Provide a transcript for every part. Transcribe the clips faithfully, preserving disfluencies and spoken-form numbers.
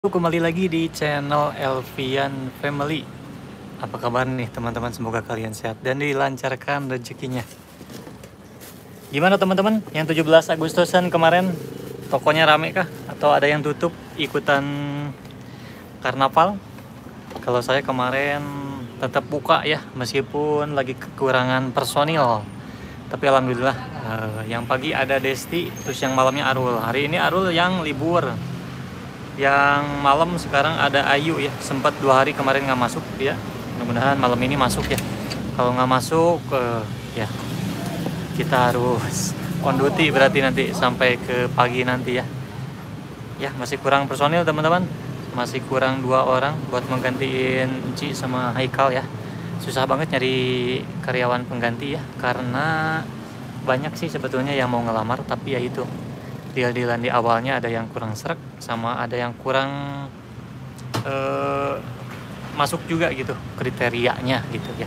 Kembali lagi di channel Elvian Family. Apa kabar nih teman-teman? Semoga kalian sehat dan dilancarkan rezekinya. Gimana teman-teman? Yang tujuh belas Agustusan kemarin tokonya rame kah? Atau ada yang tutup ikutan karnaval? Kalau saya kemarin tetap buka ya, meskipun lagi kekurangan personil. Tapi alhamdulillah eh, yang pagi ada Desti, terus yang malamnya Arul. Hari ini Arul yang libur. Yang malam sekarang ada Ayu ya, sempat dua hari kemarin nggak masuk ya, mudah-mudahan malam ini masuk ya. Kalau nggak masuk eh, ya kita harus on duty berarti nanti sampai ke pagi nanti ya. Ya masih kurang personil teman-teman, masih kurang dua orang buat menggantiin Ci sama Haikal ya. Susah banget nyari karyawan pengganti ya, karena banyak sih sebetulnya yang mau ngelamar, tapi ya itu deal-dealan di awalnya ada yang kurang srek, sama ada yang kurang eh, masuk juga gitu kriterianya gitu ya.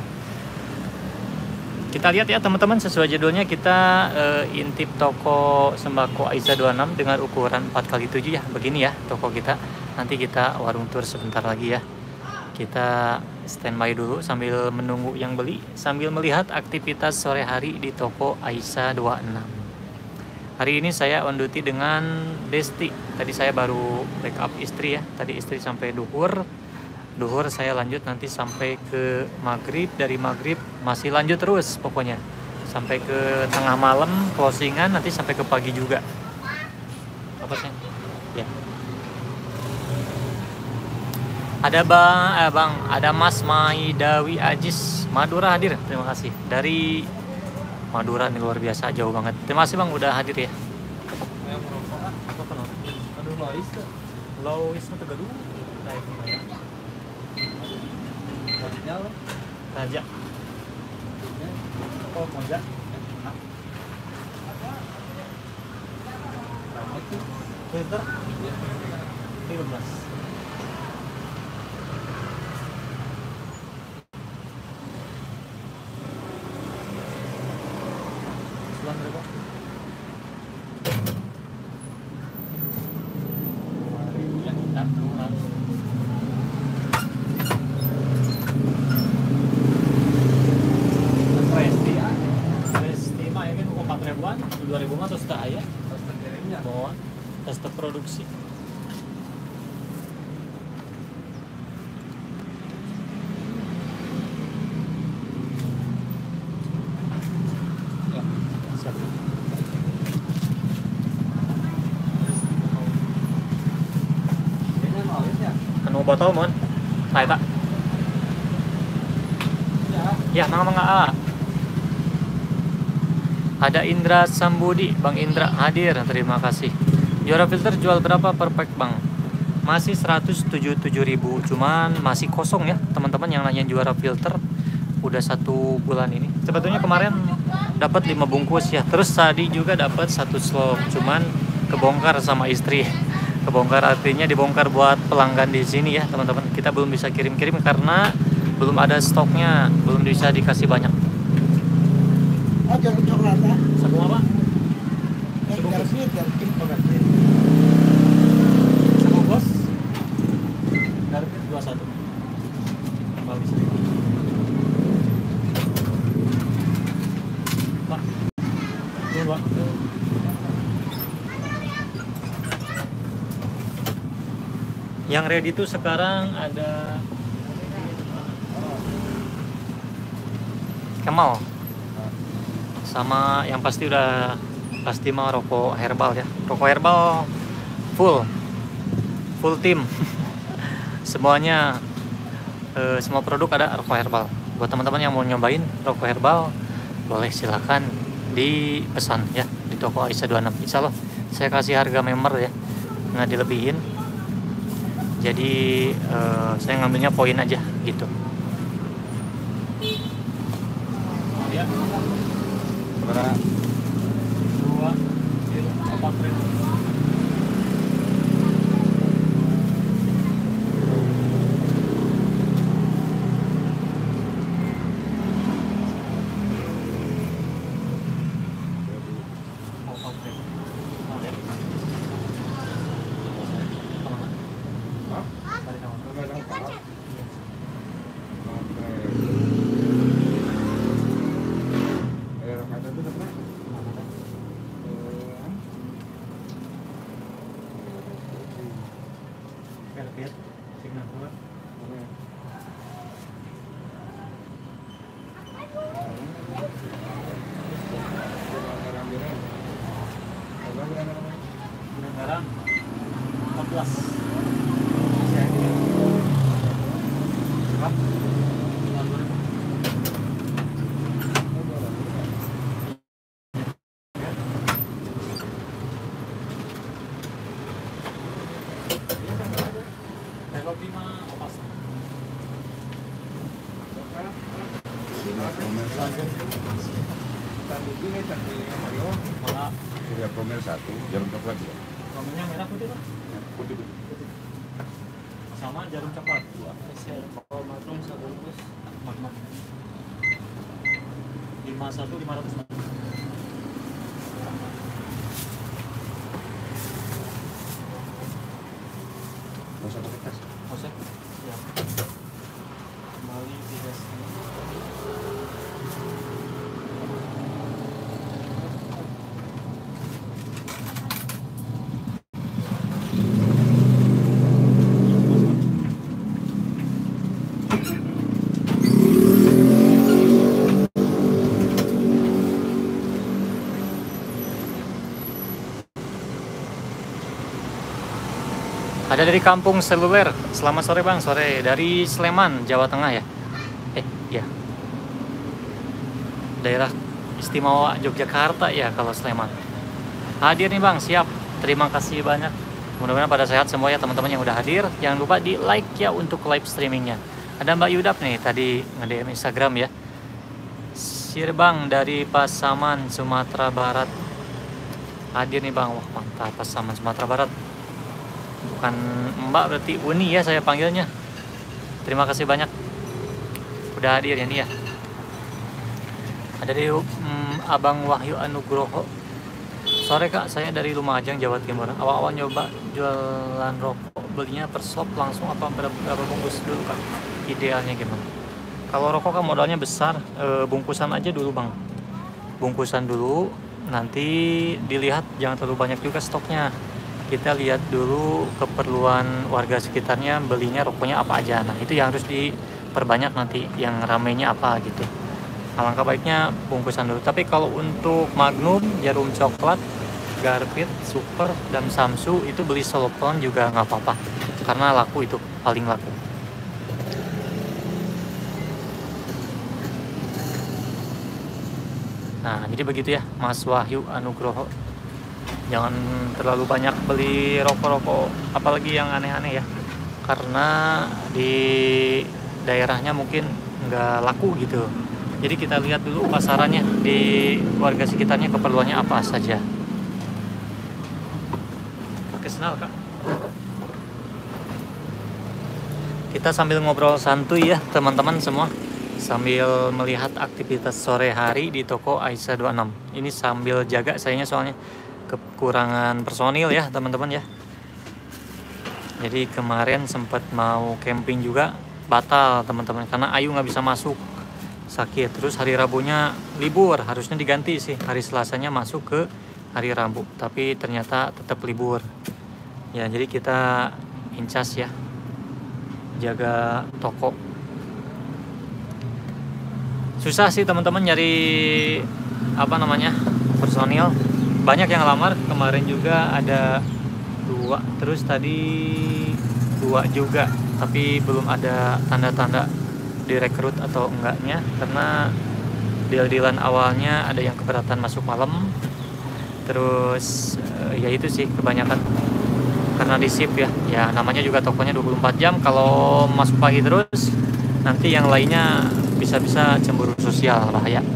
Kita lihat ya teman-teman, sesuai judulnya kita eh, intip toko sembako Aisyah dua puluh enam dengan ukuran empat kali tujuh ya. Begini ya toko kita. Nanti kita warung tour sebentar lagi ya. Kita standby dulu sambil menunggu yang beli, sambil melihat aktivitas sore hari di toko Aisyah dua puluh enam. Hari ini saya on duty dengan Desti. Tadi saya baru backup istri ya. Tadi istri sampai duhur. Duhur saya lanjut nanti sampai ke maghrib. Dari maghrib masih lanjut terus pokoknya. Sampai ke tengah malam closingan, nanti sampai ke pagi juga. Apa sih? Ya. Ada bang, eh bang, ada Mas Maidawi Ajis Madura hadir. Terima kasih. Dari Madura ini luar biasa, jauh banget. Terima kasih bang udah hadir ya. Lois itu tegaduh. Raja. Oh, Moja. Filter lima belas. dua ribu mah terus tak ayah bawa tes produksi. Ya, siap. Anu botol mon, saya tak. Ya, mangga mangga ah. Ada Indra Sambudi, Bang Indra hadir, terima kasih. Juara filter jual berapa per pack bang? Masih seratus tujuh puluh tujuh ribu, cuman masih kosong ya teman-teman yang nanya juara filter. Udah satu bulan ini. Sebetulnya kemarin dapat lima bungkus ya. Terus tadi juga dapat satu slot, cuman kebongkar sama istri. Kebongkar artinya dibongkar buat pelanggan di sini ya teman-teman. Kita belum bisa kirim-kirim karena belum ada stoknya, belum bisa dikasih banyak. Oh, jeruk coklat ya? Satu apa? Eh, garfield, garfield, garfield. Sama bos? Garfield dua puluh satu. Bagus nih. Pak. Ini, Pak. Yang ready itu sekarang ada Kemal. Sama yang pasti udah pasti mah rokok herbal ya, rokok herbal full full tim semuanya eh, semua produk ada rokok herbal. Buat teman-teman yang mau nyobain rokok herbal boleh silakan dipesan ya di toko Aisyah dua puluh enam. Insya Allah saya kasih harga member ya, nggak dilebihin, jadi eh, saya ngambilnya poin aja gitu ya. Berapa? Dua, empat ribu. Garpit, Singapura. Garam empat belas. Kopi mah opas. Surya Promel satu, jarum coklat dua. Romelnya merah putih Pak? Putih putih. Sama jarum coklat dua. Kalau makrum satu bungkus makmum. lima puluh satu lima ratus. Mau satu kertas. Oke. Ya. Kembali tiga sini. Ada dari Kampung Seluler. Selamat sore Bang, sore dari Sleman, Jawa Tengah ya. Eh, ya. Daerah istimewa Yogyakarta ya kalau Sleman. Hadir nih Bang, siap. Terima kasih banyak. Mudah-mudahan pada sehat semua ya teman-teman yang udah hadir. Jangan lupa di like ya untuk live streamingnya. Ada Mbak Yudap nih tadi nge-D M Instagram ya. Sirbang dari Pasaman, Sumatera Barat. Hadir nih Bang, wah mantap Pasaman, Sumatera Barat. Bukan Mbak berarti Uni ya saya panggilnya. Terima kasih banyak udah hadir ya nih ya. Ada dari hmm, Abang Wahyu Anugroho. Sore Kak, saya dari Lumajang, Jawa Timur. Awal-awal nyoba jualan rokok, belinya per slop langsung apa berapa, berapa bungkus dulu Kak? Idealnya gimana? Kalau rokok kan modalnya besar, e, bungkusan aja dulu Bang. Bungkusan dulu, nanti dilihat jangan terlalu banyak juga stoknya. Kita lihat dulu keperluan warga sekitarnya belinya rokoknya apa aja. Nah itu yang harus diperbanyak nanti, yang ramenya apa gitu. Alangkah baiknya bungkusan dulu. Tapi kalau untuk Magnum, jarum coklat, Garpit, Super, dan Samsu itu beli solopon juga nggak apa-apa. Karena laku, itu paling laku. Nah jadi begitu ya Mas Wahyu Anugroho. Jangan terlalu banyak beli rokok-rokok apalagi yang aneh-aneh ya, karena di daerahnya mungkin nggak laku gitu. Jadi kita lihat dulu pasarannya di warga sekitarnya keperluannya apa saja. Pakai sendal Kak. Kita sambil ngobrol santuy ya teman-teman semua, sambil melihat aktivitas sore hari di toko Aisyah dua puluh enam. Ini sambil jaga sayanya soalnya kekurangan personil ya teman-teman ya. Jadi kemarin sempat mau camping juga batal teman-teman karena Ayu nggak bisa masuk, sakit. Terus hari Rabunya libur, harusnya diganti sih, hari Selasanya masuk ke hari Rabu, tapi ternyata tetap libur ya. Jadi kita incas ya, jaga toko. Susah sih teman-teman nyari apa namanya personil. Banyak yang lamar, kemarin juga ada dua, terus tadi dua juga, tapi belum ada tanda-tanda direkrut atau enggaknya, karena deal-dealan awalnya ada yang keberatan masuk malam, terus ya itu sih kebanyakan karena di shift ya, ya namanya juga tokonya dua puluh empat jam, kalau masuk pagi terus nanti yang lainnya bisa-bisa cemburu sosial, bahaya.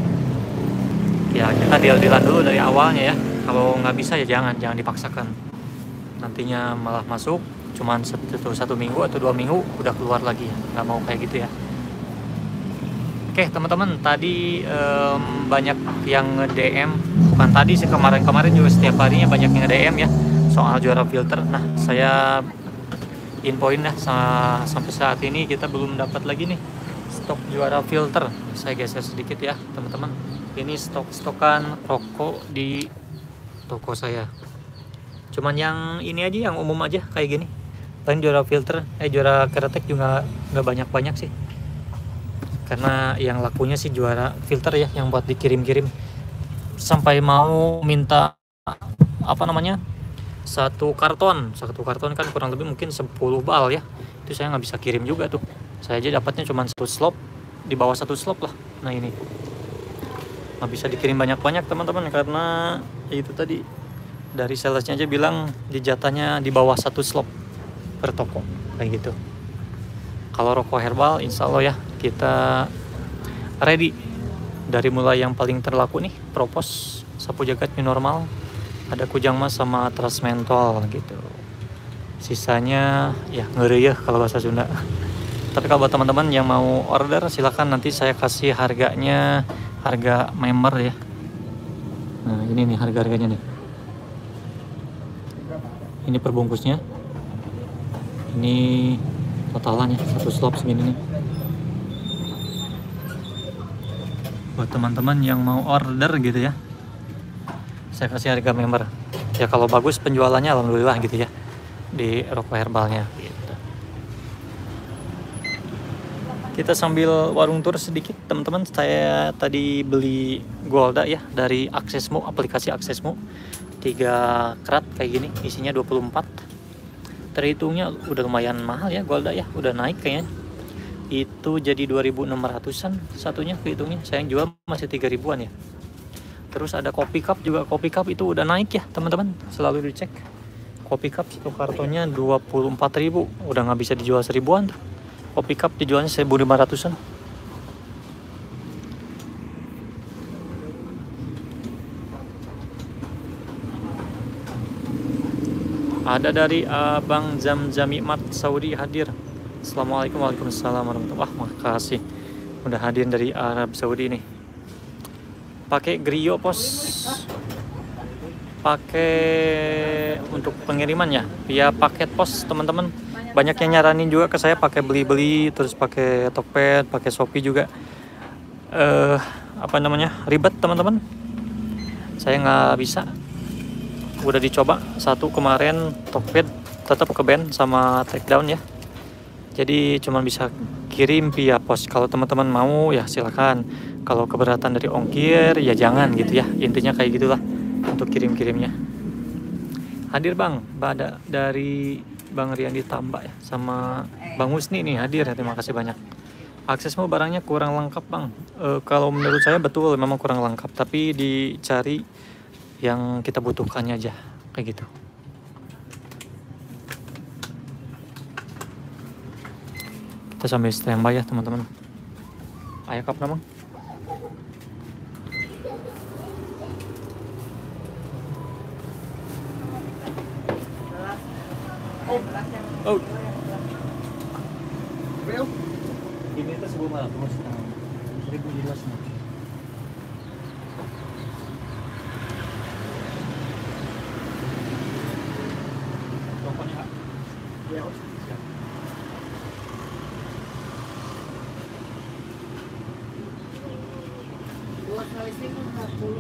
Ya kita deal-dealan dulu dari awalnya ya. Kalau nggak bisa ya jangan jangan dipaksakan. Nantinya malah masuk cuman satu, satu minggu atau dua minggu udah keluar lagi ya. Nggak mau kayak gitu ya. Oke teman-teman, tadi um, banyak yang nge-D M. Bukan tadi sih, kemarin-kemarin juga setiap harinya banyak yang nge-D M ya soal juara filter. Nah saya infoin dah sampai saat ini kita belum dapat lagi nih stok juara filter. Saya geser sedikit ya teman-teman. Ini stok-stokan rokok di toko saya. Cuman yang ini aja, yang umum aja kayak gini. Paling juara filter, eh juara keretek juga nggak banyak-banyak sih. Karena yang lakunya sih juara filter ya, yang buat dikirim-kirim. Sampai mau minta apa namanya? Satu karton, satu karton kan kurang lebih mungkin sepuluh bal ya. Itu saya nggak bisa kirim juga tuh. Saya aja dapatnya cuma satu slop, di bawah satu slop lah. Nah ini nggak bisa dikirim banyak-banyak teman-teman, karena itu tadi dari salesnya aja bilang di jatahnya di bawah satu slop per toko kayak gitu. Kalau rokok herbal insya Allah ya kita ready dari mulai yang paling terlaku nih Propos, Sapu Jagat New Normal, ada Kujang Mas sama Trans Mentol gitu. Sisanya ya ngeri ya kalau bahasa Sunda. Tapi kalau buat teman-teman yang mau order silahkan, nanti saya kasih harganya, harga member ya. Nah ini nih harga-harganya nih. Ini perbungkusnya. Ini totalannya satu slop segini nih. Buat teman-teman yang mau order gitu ya, saya kasih harga member. Ya kalau bagus penjualannya alhamdulillah gitu ya di rokok herbalnya gitu. Kita sambil warung tour sedikit teman-teman. Saya tadi beli Golda ya dari Aksesmu, aplikasi Aksesmu, tiga kerat kayak gini, isinya dua puluh empat. Terhitungnya udah lumayan mahal ya Golda ya, udah naik kayaknya. Itu jadi dua ribu enam ratusan satunya kehitungnya. Saya yang jual masih tiga ribuan ya. Terus ada Kopi Cup juga, Kopi Cup itu udah naik ya teman-teman, selalu dicek. Kopi Cup satu kartonnya dua puluh empat ribu, udah nggak bisa dijual seribuan tuh. Kopi Cup dijualnya seribu lima ratusan. Ada dari Abang Zamzami Mat Saudi hadir. Assalamualaikum warahmatullahi wabarakatuh. Wah makasih udah hadir dari Arab Saudi nih. Pakai Grio pos, pakai untuk pengirimannya via paket pos teman-teman. Banyak yang nyaranin juga ke saya pakai beli-beli, terus pakai Tokped, pakai Shopee juga. Eh apa namanya, ribet teman-teman. Saya nggak bisa. Udah dicoba satu kemarin Tokped tetap ke ban sama takedown ya. Jadi cuma bisa kirim via pos. Kalau teman-teman mau ya silakan. Kalau keberatan dari ongkir ya jangan gitu ya. Intinya kayak gitulah untuk kirim-kirimnya. Hadir Bang, ada dari Bang Riyandi Tambak ya, sama Bang Husni nih hadir ya, terima kasih banyak. Aksesmu barangnya kurang lengkap Bang. E, kalau menurut saya betul memang kurang lengkap, tapi dicari yang kita butuhkannya aja kayak gitu. Kita sambil standby ya teman-teman. Ayo kap namang. Oh. Ini tuh seribu lima ratus, seribu jelas nih. Pokoknya ya, siap. Dua kali sih empat puluh.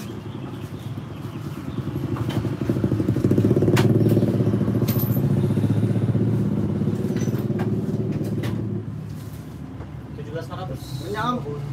Menyambut.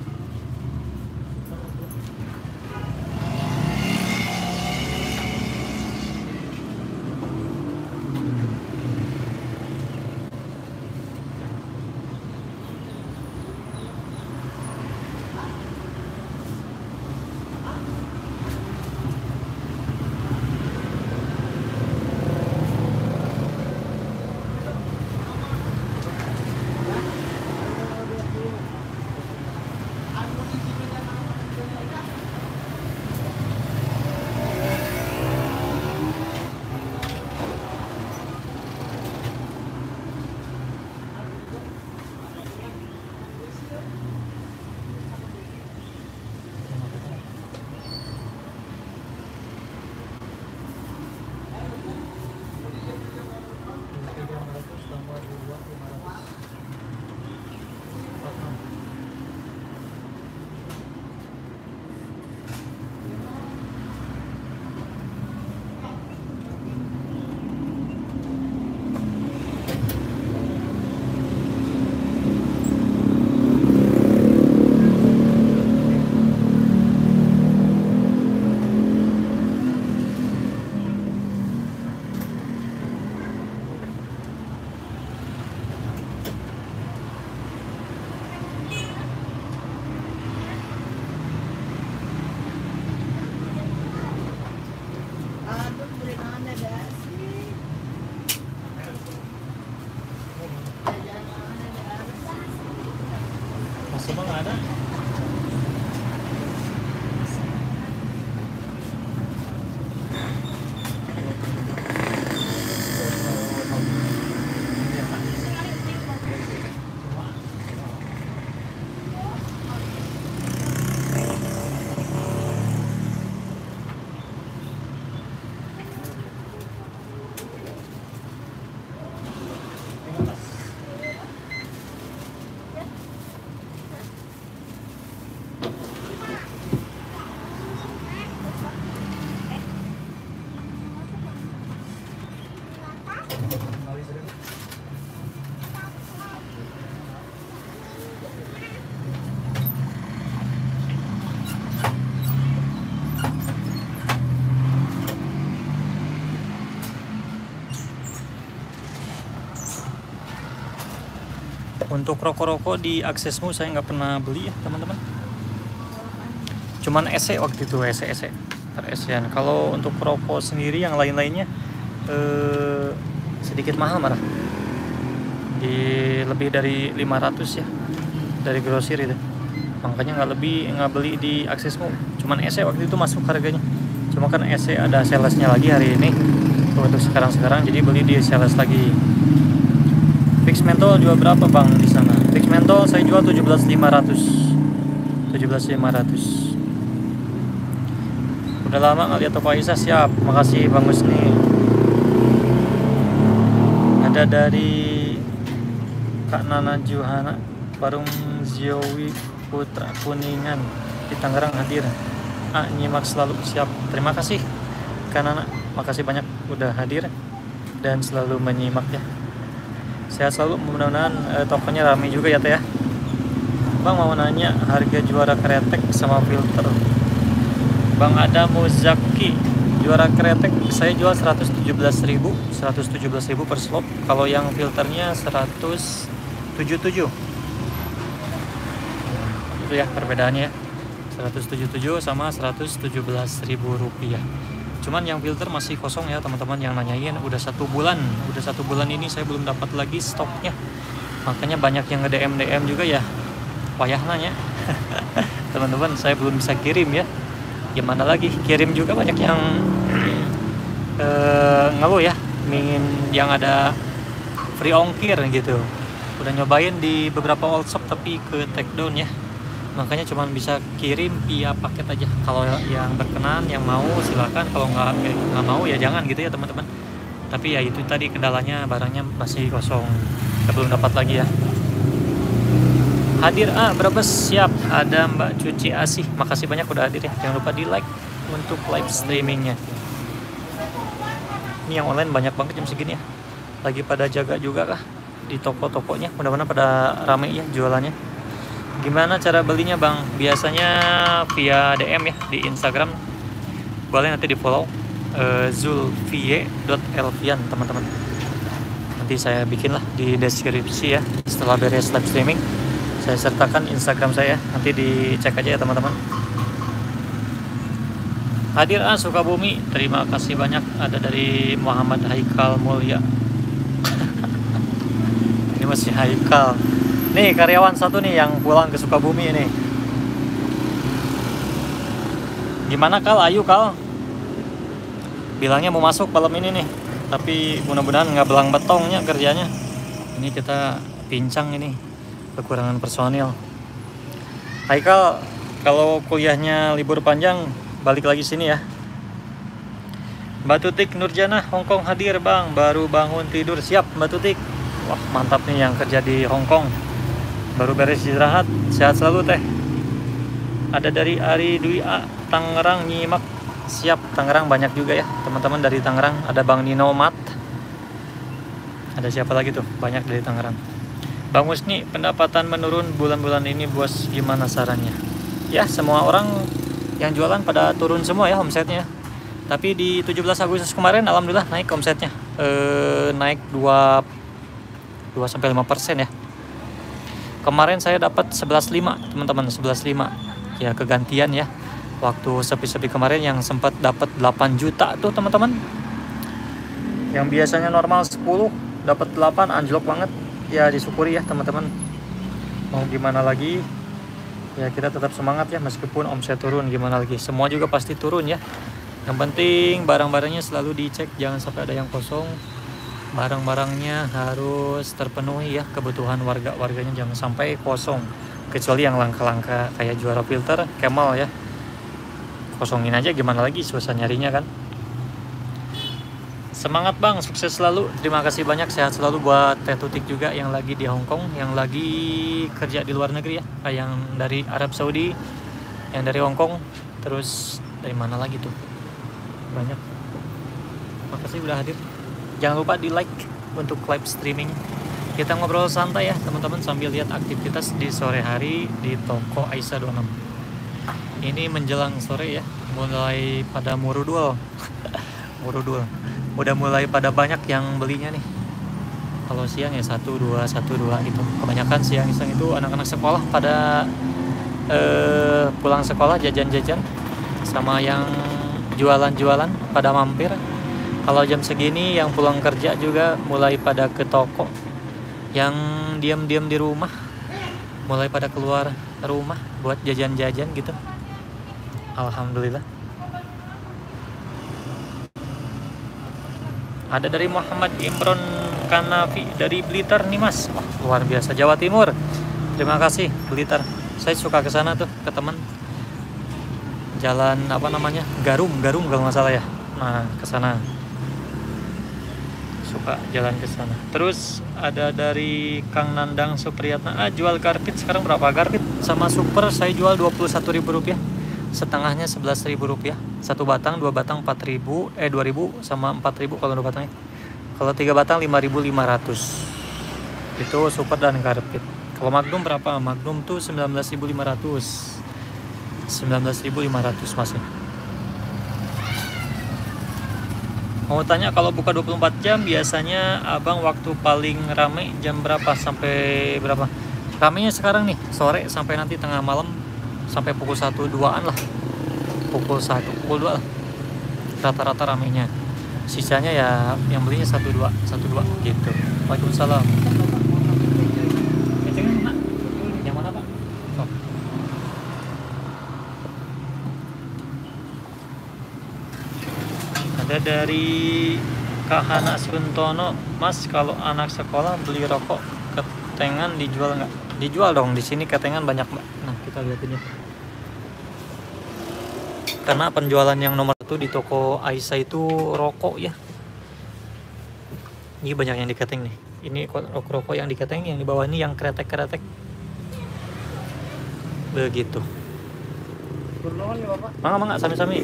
Semua nggak ada. Untuk rokok-rokok di Aksesmu saya nggak pernah beli ya teman-teman. Cuman S E waktu itu, S E S E per-S-an. Kalau untuk rokok sendiri yang lain-lainnya eh, sedikit mahal malah. Di lebih dari lima ratus ya dari grosir itu. Makanya nggak lebih nggak beli di Aksesmu. Cuman S E waktu itu masuk harganya. Cuma kan S E ada salesnya lagi hari ini untuk sekarang-sekarang, jadi beli di sales lagi. Fix mentol jual berapa bang di sana? Fix mentol saya jual tujuh belas lima ratus. tujuh belas lima ratus. Udah lama nggak lihat toko Aisyah. Siap, makasih Bang Husni. Ada dari Kak Nana Juhana, Warung Ziowi Putra Kuningan di Tangerang hadir. Ah, nyimak selalu. Siap, terima kasih Kak Nana, makasih banyak udah hadir dan selalu menyimak ya. Sehat selalu, mudah-mudahan eh, tokonya ramai juga ya teh ya. Bang mau nanya harga juara kretek sama filter. Bang Adam Muzaki, juara kretek saya jual seratus tujuh belas ribu per slop. Kalau yang filternya seratus tujuh puluh tujuh. Itu ya perbedaannya ya. seratus tujuh puluh tujuh sama seratus tujuh belas ribu rupiah. Cuman yang filter masih kosong ya teman-teman yang nanyain. Udah satu bulan, udah satu bulan ini saya belum dapat lagi stoknya. Makanya banyak yang nge-D M D M juga ya. Payah nanya. Teman-teman saya belum bisa kirim ya. Gimana lagi? Kirim juga banyak yang uh, ngeluh ya. Ingin yang ada free ongkir gitu. Udah nyobain di beberapa all shop tapi ke take down ya. Makanya cuma bisa kirim via paket aja. Kalau yang berkenan, yang mau silakan. Kalau nggak nggak mau ya jangan gitu ya teman-teman. Tapi ya itu tadi kendalanya, barangnya masih kosong. Kita belum dapat lagi ya. Hadir ah berapa siap? Ada Mbak Cuci Asih. Makasih banyak udah hadir ya. Jangan lupa di like untuk live streamingnya. Ini yang online banyak banget jam segini ya. Lagi pada jaga juga kah di toko-tokonya. Mudah-mudahan pada ramai ya jualannya. Gimana cara belinya bang? Biasanya via D M ya di Instagram. Boleh nanti di follow uh, zulfie dot elvian teman-teman. Nanti saya bikin lah di deskripsi ya. Setelah beres live streaming saya sertakan Instagram saya. Nanti dicek aja ya teman-teman. Hadir ah Sukabumi. Terima kasih banyak. Ada dari Muhammad Haikal Mulia. Ini masih Haikal. Nih karyawan satu nih yang pulang ke Sukabumi ini. Gimana Kal? Ayu Kal. Bilangnya mau masuk malam ini nih. Tapi mudah-mudahan nggak belang betongnya kerjanya. Ini kita pincang ini. Kekurangan personil. Hai Kal, kalau kuliahnya libur panjang balik lagi sini ya. Mbak Tutik Nurjana Hongkong hadir bang. Baru bangun tidur. Siap Mbak Tutik. Wah mantap nih yang kerja di Hongkong. Baru beres istirahat, sehat selalu teh. Ada dari Ari Dwi A, Tangerang nyimak. Siap, Tangerang banyak juga ya teman-teman dari Tangerang. Ada Bang Nino Mat. Ada siapa lagi tuh? Banyak dari Tangerang. Bang Husni, pendapatan menurun bulan-bulan ini bos, gimana sarannya? Ya semua orang yang jualan pada turun semua ya omsetnya. Tapi di tujuh belas Agustus kemarin alhamdulillah naik omsetnya. E, naik dua sampai lima persen ya. Kemarin saya dapat sebelas koma lima teman-teman, sebelas koma lima ya kegantian ya. Waktu sepi-sepi kemarin yang sempat dapat delapan juta tuh teman-teman. Yang biasanya normal sepuluh dapat delapan, anjlok banget. Ya disyukuri ya teman-teman. Mau gimana lagi? Ya kita tetap semangat ya, meskipun omset turun gimana lagi, semua juga pasti turun ya. Yang penting barang-barangnya selalu dicek, jangan sampai ada yang kosong. Barang-barangnya harus terpenuhi ya, kebutuhan warga-warganya jangan sampai kosong. Kecuali yang langka-langka kayak juara filter, Camel ya, kosongin aja gimana lagi, susah nyarinya kan. Semangat bang, sukses selalu. Terima kasih banyak, sehat selalu buat Teh Tutik juga yang lagi di Hong Kong, yang lagi kerja di luar negeri ya, kayak yang dari Arab Saudi, yang dari Hong Kong, terus dari mana lagi tuh, banyak. Makasih udah hadir. Jangan lupa di like untuk live streaming. Kita ngobrol santai ya teman-teman sambil lihat aktivitas di sore hari di toko Aisyah dua puluh enam. Ini menjelang sore ya, mulai pada murudul. Murudul. Udah mulai pada banyak yang belinya nih. Kalau siang ya satu dua satu dua gitu. Kebanyakan siang-siang itu anak-anak sekolah pada eh, pulang sekolah jajan-jajan, sama yang jualan-jualan pada mampir. Kalau jam segini yang pulang kerja juga mulai pada ke toko. Yang diam-diam di rumah mulai pada keluar rumah buat jajan-jajan gitu. Alhamdulillah. Ada dari Muhammad Imron Kanafi dari Blitar nih mas. Wah, luar biasa, Jawa Timur. Terima kasih Blitar. Saya suka ke sana tuh, ke teman. Jalan apa namanya? Garum, Garum kalau nggak salah ya. Nah, ke sana. Suka jalan ke sana. Terus ada dari Kang Nandang Supriyatna. Ah, jual karpet sekarang berapa karpet? Sama super saya jual dua puluh satu ribu rupiah. Setengahnya sebelas ribu rupiah, satu batang, dua batang empat ribu, eh dua ribu sama empat ribu kalau dua batangnya. Kalau tiga batang lima ribu lima ratus. Itu super dan karpet. Kalau Magnum berapa? Magnum tuh sembilan belas ribu lima ratus. sembilan belas ribu lima ratus masih. Mau tanya kalau buka dua puluh empat jam biasanya abang waktu paling rame jam berapa sampai berapa? Ramenya sekarang nih sore sampai nanti tengah malam, sampai pukul satu duaan lah, pukul satu pukul dua lah rata-rata ramenya. Sisanya ya yang belinya satu dua satu dua gitu. Waalaikumsalam. Yang mana pak? Oh. Ada dari Kak Hana Suntono, mas kalau anak sekolah beli rokok ketengan dijual nggak? Dijual dong, di sini ketengan banyak mbak. Nah kita lihat ini. Karena penjualan yang nomor satu di toko Aisyah itu rokok ya. Ini banyak yang diketeng nih. Ini rokok-rokok yang diketeng, yang di bawah ini yang kretek-kretek. Begitu. Mangga mangga sami-sami.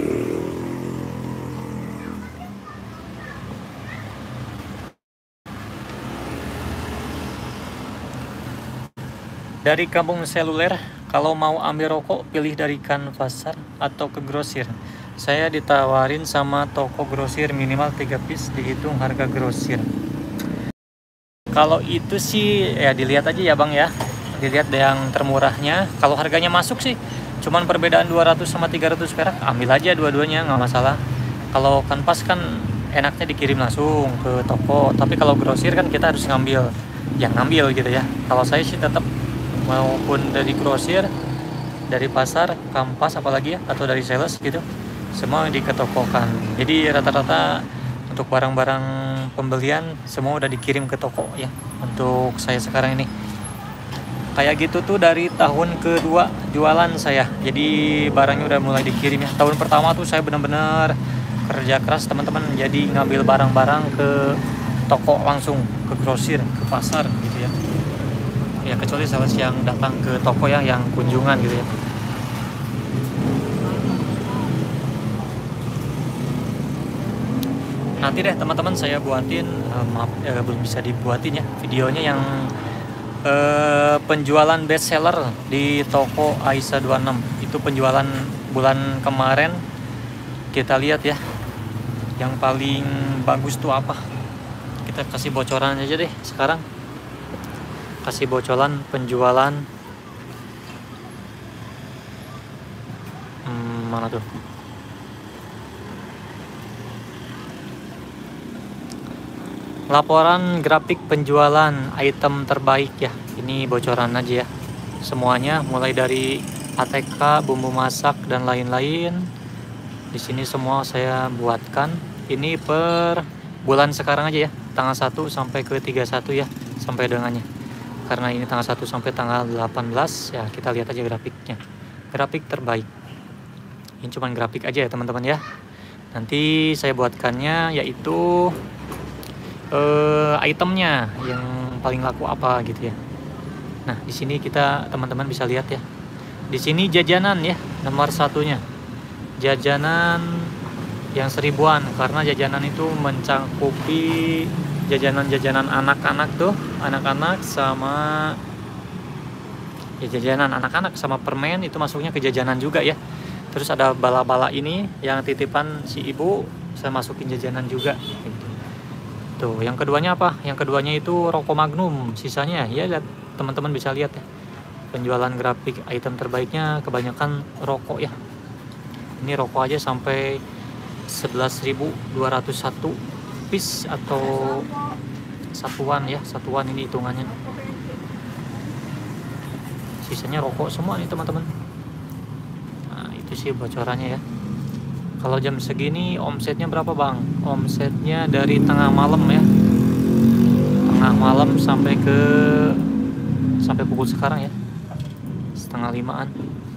Dari Kampung Seluler, kalau mau ambil rokok pilih dari Kanvasar atau ke grosir. Saya ditawarin sama toko grosir minimal tiga piece, dihitung harga grosir. Kalau itu sih ya dilihat aja ya bang ya, dilihat yang termurahnya. Kalau harganya masuk sih cuman perbedaan dua ratus sama tiga ratus perak, ambil aja dua-duanya nggak masalah. Kalau kanvas kan enaknya dikirim langsung ke toko, tapi kalau grosir kan kita harus ngambil, yang ngambil gitu ya. Kalau saya sih tetap maupun dari grosir, dari pasar, kampas apalagi ya, atau dari sales gitu, semua diketokokan. Jadi rata-rata untuk barang-barang pembelian semua udah dikirim ke toko ya. Untuk saya sekarang ini kayak gitu tuh dari tahun kedua jualan saya, jadi barangnya udah mulai dikirim ya. Tahun pertama tuh saya benar-benar kerja keras teman-teman, jadi ngambil barang-barang ke toko langsung, ke grosir, ke pasar gitu ya. Ya kecuali sales yang datang ke toko ya, yang kunjungan gitu ya. Nanti deh teman-teman saya buatin, uh, maaf ya belum bisa dibuatin ya videonya yang uh, penjualan best seller di toko Aisyah dua puluh enam. Itu penjualan bulan kemarin. Kita lihat ya yang paling bagus tuh apa. Kita kasih bocoran aja deh sekarang. Kasih bocoran penjualan hmm, mana tuh? Laporan grafik penjualan item terbaik ya. Ini bocoran aja ya. Semuanya mulai dari A T K, bumbu masak dan lain-lain. Di sini semua saya buatkan. Ini per bulan sekarang aja ya, tanggal satu sampai ke tiga puluh satu ya, sampai dengannya. Karena ini tanggal satu sampai tanggal delapan belas ya, kita lihat aja grafiknya. Grafik terbaik. Ini cuman grafik aja ya teman-teman ya. Nanti saya buatkannya yaitu eh, itemnya yang paling laku apa gitu ya. Nah, di sini kita teman-teman bisa lihat ya. Di sini jajanan ya, nomor satunya. Jajanan yang seribuan, karena jajanan itu mencakupi jajanan-jajanan anak-anak tuh, anak-anak sama ya jajanan anak-anak sama permen itu masuknya ke jajanan juga ya. Terus ada bala-bala ini yang titipan si ibu, saya masukin jajanan juga. Tuh, yang keduanya apa? Yang keduanya itu rokok Magnum, sisanya ya lihat teman-teman bisa lihat ya. Penjualan grafik item terbaiknya kebanyakan rokok ya. Ini rokok aja sampai sebelas ribu dua ratus satu piece atau satuan ya, satuan ini hitungannya. Sisanya rokok semua nih teman-teman. Nah, itu sih bocorannya ya. Kalau jam segini omsetnya berapa bang? Omsetnya dari tengah malam ya, tengah malam sampai ke sampai pukul sekarang ya, setengah limaan.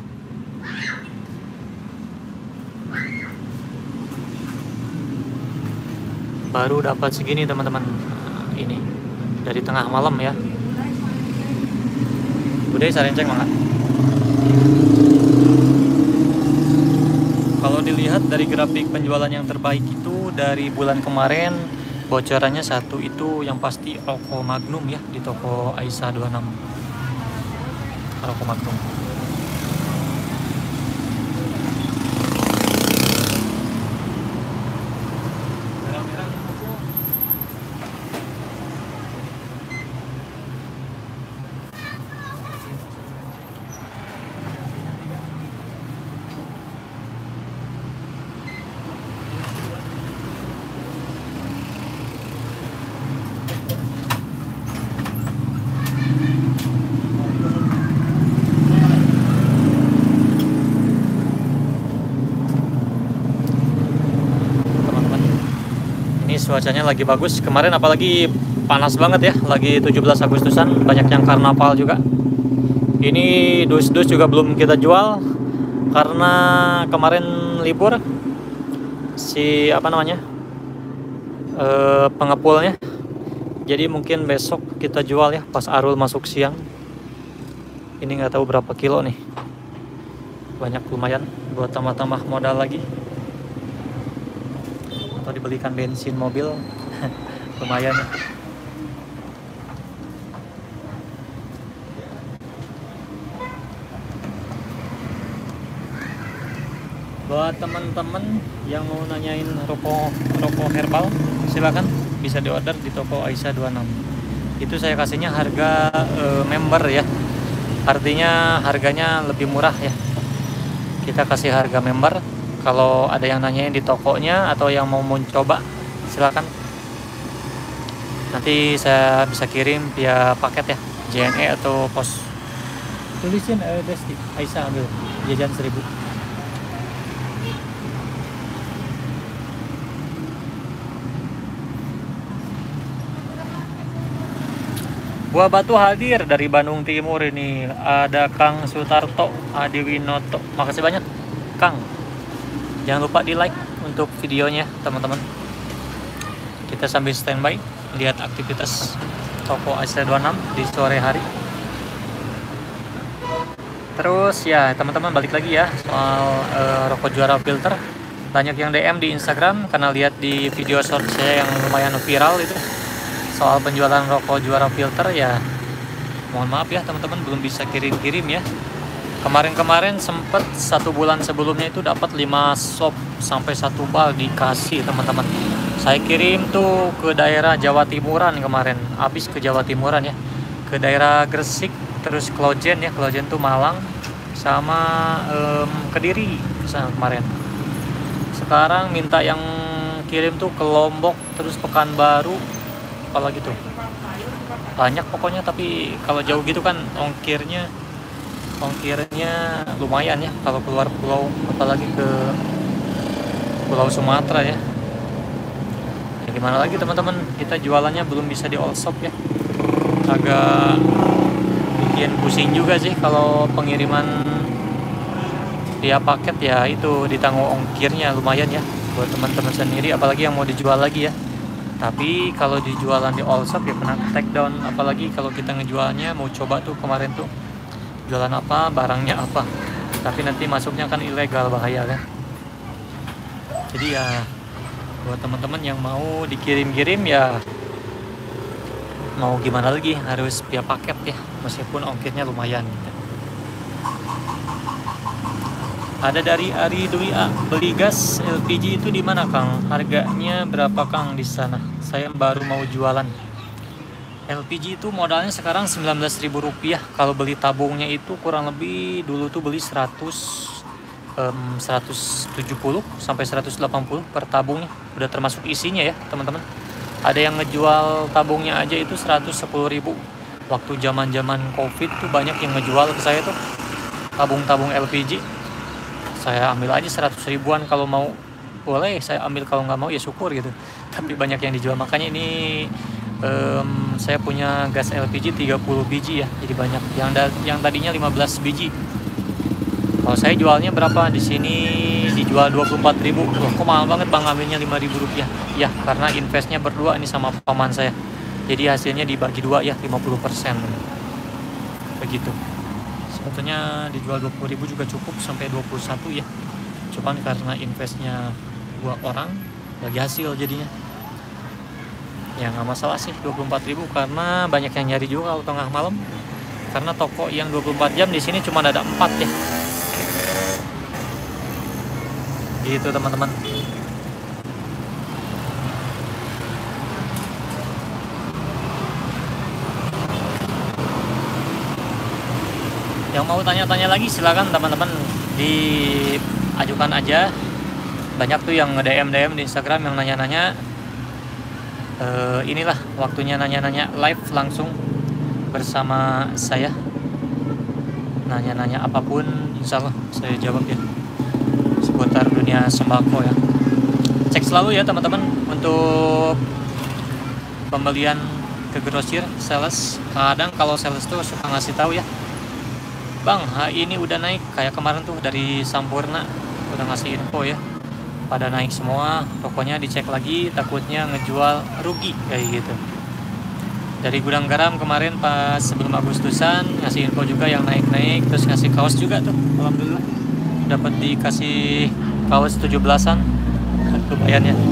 Baru dapat segini teman-teman. Nah, ini dari tengah malam ya. Udah sarenceng banget. Kalau dilihat dari grafik penjualan yang terbaik itu dari bulan kemarin, bocorannya satu itu yang pasti rokok Magnum ya, di toko Aisyah dua puluh enam. Rokok Magnum. Cuacanya lagi bagus. Kemarin apalagi panas banget ya, lagi tujuh belas Agustusan, banyak yang karnaval juga. Ini dus-dus juga belum kita jual karena kemarin libur si apa namanya e, pengepulnya. Jadi mungkin besok kita jual ya pas Arul masuk siang. Ini nggak tahu berapa kilo nih, banyak lumayan buat tambah-tambah modal lagi atau dibelikan bensin mobil. Lumayan ya. Buat teman-teman yang mau nanyain rokok rokok herbal, silakan bisa diorder di toko Aisyah dua puluh enam. Itu saya kasihnya harga e, member ya, artinya harganya lebih murah ya. Kita kasih harga member. Kalau ada yang nanyain di tokonya atau yang mau mencoba, silakan. Nanti saya bisa kirim via paket ya, J N E atau pos. Tulisin eh, Desti, Aisyah ambil jajan seribu. Buah Batu hadir dari Bandung Timur ini. Ada Kang Sutarto, Adi Winoto. Makasih banyak, Kang. Jangan lupa di like untuk videonya teman-teman. Kita sambil standby lihat aktivitas toko Aisyah dua puluh enam di sore hari. Terus ya teman-teman, balik lagi ya soal uh, rokok juara filter. Banyak yang D M di Instagram karena lihat di video short saya yang lumayan viral itu soal penjualan rokok juara filter ya. Mohon maaf ya teman-teman, belum bisa kirim-kirim ya. Kemarin-kemarin sempat satu bulan sebelumnya itu dapat lima sop sampai satu bal dikasih teman-teman. Saya kirim tuh ke daerah Jawa Timuran kemarin, habis ke Jawa Timuran ya, ke daerah Gresik, terus Klojen ya, Klojen tuh Malang, sama um, Kediri sana kemarin. Sekarang minta yang kirim tuh ke Lombok, terus Pekanbaru, apalagi tuh banyak pokoknya. Tapi kalau jauh gitu kan ongkirnya ongkirnya lumayan ya kalau keluar pulau, apalagi ke Pulau Sumatera ya. Ya gimana lagi teman-teman, kita jualannya belum bisa di all shop ya. Agak bikin pusing juga sih kalau pengiriman via paket ya, itu ditanggung ongkirnya lumayan ya buat teman-teman sendiri, apalagi yang mau dijual lagi ya. Tapi kalau dijualan di all shop ya kena take down, apalagi kalau kita ngejualnya mau coba tuh kemarin tuh jualan apa, barangnya apa, tapi nanti masuknya kan ilegal, bahaya kan. Jadi ya buat teman-teman yang mau dikirim-kirim ya mau gimana lagi, harus via paket ya, meskipun ongkirnya lumayan. Ada dari Ari Dwi A, beli gas L P G itu di mana Kang? Harganya berapa Kang di sana? Saya baru mau jualan. L P G itu modalnya sekarang sembilan belas ribu rupiah. Kalau beli tabungnya itu kurang lebih dulu tuh beli seratus, um, seratus tujuh puluh sampai seratus delapan puluh per tabungnya. Udah termasuk isinya ya teman-teman. Ada yang ngejual tabungnya aja itu seratus sepuluh ribu. Waktu zaman-zaman Covid tuh banyak yang ngejual ke saya tuh tabung-tabung L P G. Saya ambil aja seratus ribuan, kalau mau boleh saya ambil, kalau nggak mau ya syukur gitu. Tapi banyak yang dijual, makanya ini um, saya punya gas L P G tiga puluh biji ya, jadi banyak. Yang da yang tadinya lima belas biji, kalau saya jualnya berapa di sini, dijual dua puluh empat ribu. Loh, kok mahal banget Bang, ambilnya lima ribu rupiah? Ya karena investnya berdua ini sama paman saya, jadi hasilnya dibagi dua ya, lima puluh persen begitu. Sebetulnya dijual dua puluh ribu juga cukup sampai dua puluh satu ya, cuman karena investnya dua orang bagi hasil jadinya ya nggak masalah sih dua puluh empat ribu, karena banyak yang nyari juga kalau tengah malam, karena toko yang dua puluh empat jam di sini cuma ada empat ya gitu teman-teman. Yang mau tanya-tanya lagi silakan teman-teman, diajukan aja. Banyak tuh yang nge-D M D M di Instagram yang nanya-nanya. E, inilah waktunya nanya-nanya live langsung bersama saya. Nanya-nanya apapun, insya Allah saya jawab ya, seputar dunia sembako ya. Cek selalu ya teman-teman untuk pembelian ke grosir, sales. Kadang kalau sales tuh suka ngasih tahu ya, Bang, hari ini udah naik, kayak kemarin tuh dari Sampurna udah ngasih info ya, pada naik semua. Pokoknya dicek lagi, takutnya ngejual rugi kayak gitu. Dari Gudang Garam kemarin pas sebelum Agustusan ngasih info juga yang naik-naik, terus ngasih kaos juga tuh, alhamdulillah dapat dikasih kaos tujuh belasan, lumayan ya.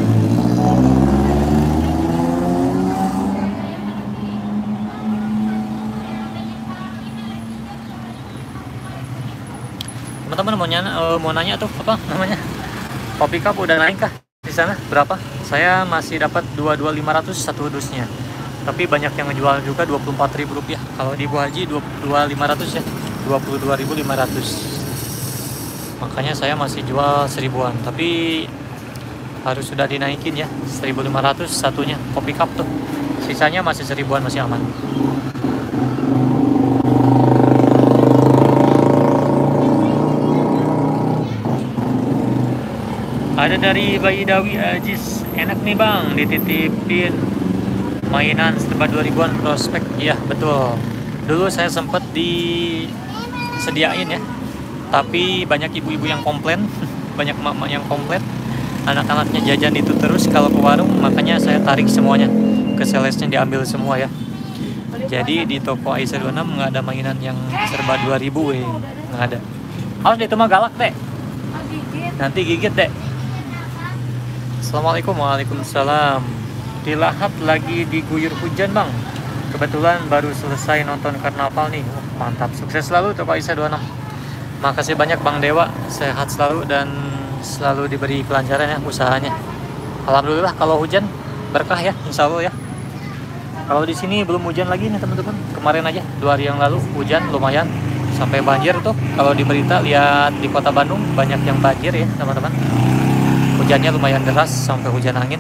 Teman-teman mau nanya, uh, mau nanya tuh apa namanya, kopi cup udah naik kah di sana berapa? Saya masih dapat dua puluh dua lima ratus satu dusnya, tapi banyak yang ngejual juga dua puluh empat ribu rupiah. Kalau di Bu Haji dua puluh dua lima ratus ya, dua puluh dua ribu lima ratus. Makanya saya masih jual seribuan, tapi harus sudah dinaikin ya, seribu lima ratus satunya kopi cup tuh. Sisanya masih seribuan, masih aman. Ada dari Bayi Dawi Ajis, enak nih Bang dititipin mainan serba dua ribuan prospek. Iya betul, dulu saya sempet disediain ya, tapi banyak ibu-ibu yang komplain, banyak emak-emak yang komplain, anak-anaknya jajan itu terus kalau ke warung, makanya saya tarik semuanya ke salesnya, diambil semua ya. Jadi di toko Aisyah dua puluh enam nggak ada mainan yang serba dua ribu, eh. Nggak ada. Harus itu mah galak deh, nanti gigit deh. Assalamualaikum. Waalaikumsalam. Di Lahat lagi diguyur hujan Bang, kebetulan baru selesai nonton karnaval nih. Oh, mantap, sukses selalu toko Aisyah dua puluh enam. Makasih banyak Bang Dewa, sehat selalu dan selalu diberi kelancaran ya usahanya. Alhamdulillah kalau hujan berkah ya, insya Allah ya. Kalau di sini belum hujan lagi nih teman-teman. Kemarin aja dua hari yang lalu hujan lumayan sampai banjir tuh. Kalau di berita lihat di kota Bandung banyak yang banjir ya teman-teman. Hujannya lumayan deras sampai hujan angin.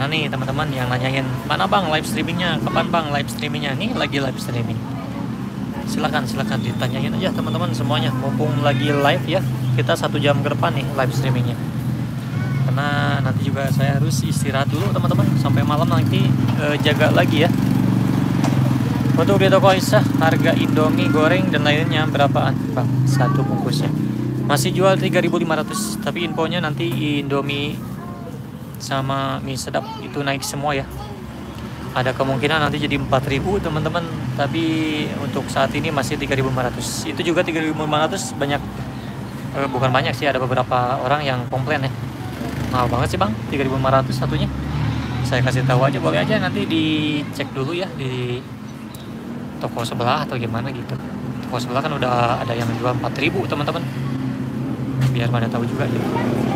Mana nih teman-teman yang nanyain, mana bang live streamingnya, kapan bang live streamingnya? Nih lagi live streaming. Silakan silakan ditanyain aja teman-teman semuanya, mumpung lagi live ya. Kita satu jam ke depan nih live streamingnya, karena nanti juga saya harus istirahat dulu teman-teman, sampai malam nanti e, jaga lagi ya. Untuk di toko Aisyah, harga Indomie goreng dan lainnya berapaan bang satu bungkusnya? Masih jual tiga ribu lima ratus, tapi infonya nanti Indomie sama mie sedap itu naik semua ya. Ada kemungkinan nanti jadi empat ribu teman-teman, tapi untuk saat ini masih tiga ribu lima ratus. Itu juga tiga ribu lima ratus banyak, eh, bukan banyak sih, ada beberapa orang yang komplain ya. Mahal banget sih bang, tiga ribu lima ratus satunya. Saya kasih tahu aja, boleh aja nanti dicek dulu ya di toko sebelah atau gimana gitu. Toko sebelah kan udah ada yang jual empat ribu teman-teman. Biar pada tahu juga gitu.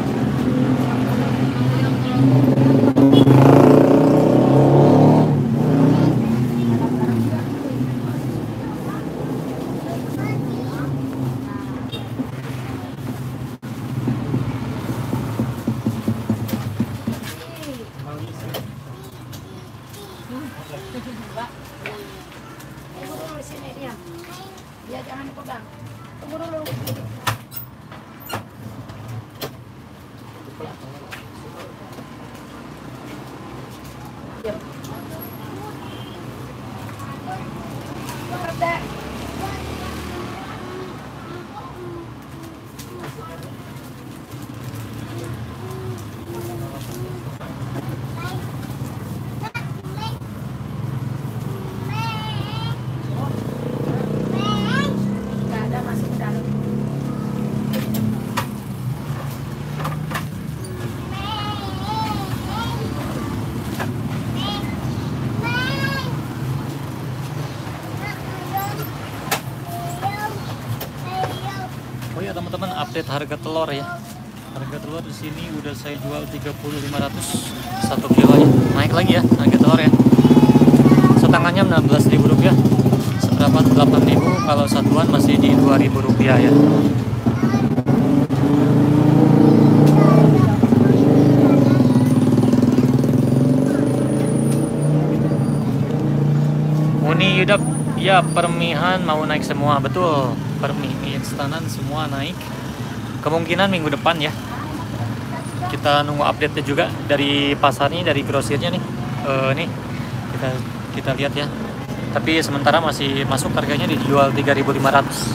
Ya jangan dipegang. Tunggu dulu. Diam. Ada. Oh ya teman-teman, update harga telur ya. Harga telur di sini udah saya jual tiga puluh lima ratus satu kilo ya. Naik lagi ya harga telur ya. Setengahnya enam belas ribu rupiah. Seperempat delapan ribu, kalau satuan masih di dua ribu rupiah ya. Uni Yudap, ya permihan mau naik semua, betul. Permi, mie instanan semua naik. Kemungkinan minggu depan ya. Kita nunggu update-nya juga dari pasarnya, dari grosirnya nih. Uh, nih kita kita lihat ya. Tapi sementara masih masuk, harganya dijual tiga ribu lima ratus.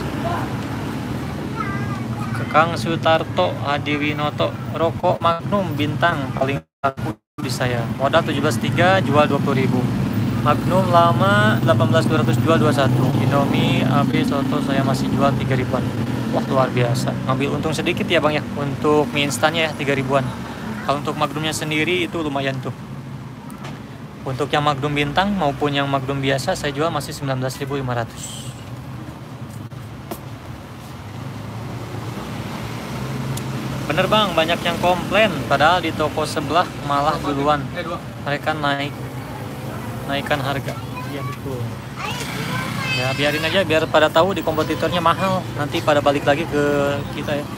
Ke Kang Sutarto Hadiwinoto, rokok Magnum Bintang paling laku di saya. Modal tujuh belas tiga, jual dua puluh ribu. Magnum lama delapan belas dua ratus, jual dua puluh satu. Indomie A B soto saya masih jual tiga ribuan. Wah luar biasa, ngambil untung sedikit ya bang ya. Untuk mie instannya ya tiga ribuan. Kalau untuk Magnumnya sendiri itu lumayan tuh. Untuk yang Magnum Bintang maupun yang Magnum biasa saya jual masih sembilan belas ribu lima ratus. Bener bang, banyak yang komplain, padahal di toko sebelah malah duluan mereka naik naikkan harga. Iya betul. Ya biarin aja, biar pada tahu di kompetitornya mahal, nanti pada balik lagi ke kita ya.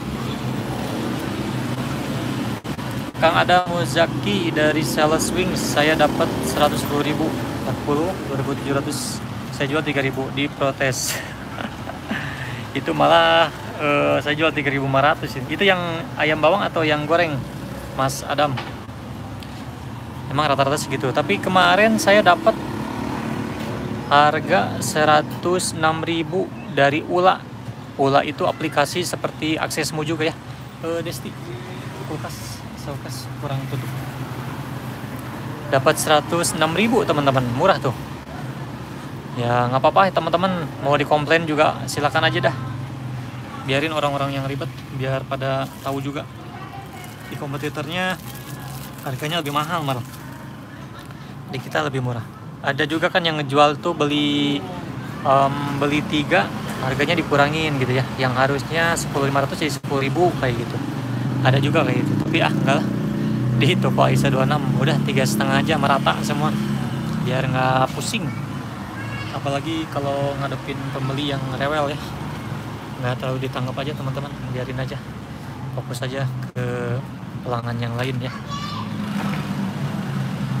Kang Adam Muzaki dari Sales Wings, saya dapat seratus sepuluh ribu, empat puluh, dua ribu tujuh ratus, saya jual tiga ribu, diprotes. Itu malah uh, saya jual tiga ribu lima ratus. Itu yang ayam bawang atau yang goreng Mas Adam? Emang rata-rata segitu, tapi kemarin saya dapat harga seratus enam ribu dari Ula. Ula itu aplikasi seperti Aksesmu juga ya. E, Desti, kulkas, kulkas kurang tutup. Dapat seratus enam ribu teman-teman, murah tuh. Ya nggak apa-apa teman-teman, mau dikomplain juga silakan aja dah. Biarin orang-orang yang ribet, biar pada tahu juga. Di kompetitornya harganya lebih mahal malah. Di kita lebih murah. Ada juga kan yang ngejual tuh beli um, beli tiga harganya dikurangin gitu ya. Yang harusnya sepuluh ribu lima ratus jadi sepuluh ribu kayak gitu. Ada juga kayak gitu. Tapi ah enggak lah. Di toko Aisyah dua puluh enam udah tiga setengah aja merata semua. Biar nggak pusing. Apalagi kalau ngadepin pembeli yang rewel ya. Nggak terlalu ditanggap aja teman-teman. Biarin aja. Fokus aja ke pelanggan yang lain ya.